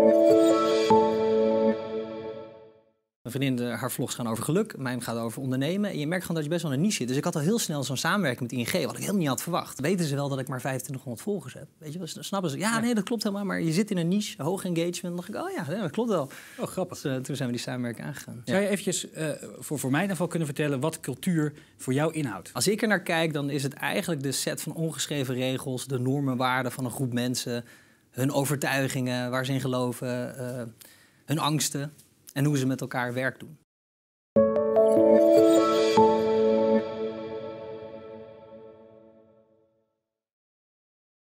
Mijn vriendin, haar vlogs gaan over geluk, mijn gaat over ondernemen. En je merkt gewoon dat je best wel in een niche zit. Dus ik had al heel snel zo'n samenwerking met ING, wat ik helemaal niet had verwacht. Weten ze wel dat ik maar 2500 volgers heb? Weet je, snappen ze? Ja, nee, dat klopt helemaal. Maar je zit in een niche, hoog engagement. Dan dacht ik, oh ja, dat klopt wel. Oh, grappig. Dus, toen zijn we die samenwerking aangegaan. Zou je eventjes voor mij in ieder geval kunnen vertellen wat cultuur voor jou inhoudt? Als ik er naar kijk, dan is het eigenlijk de set van ongeschreven regels, de normen, waarden van een groep mensen, hun overtuigingen, waar ze in geloven, hun angsten en hoe ze met elkaar werk doen.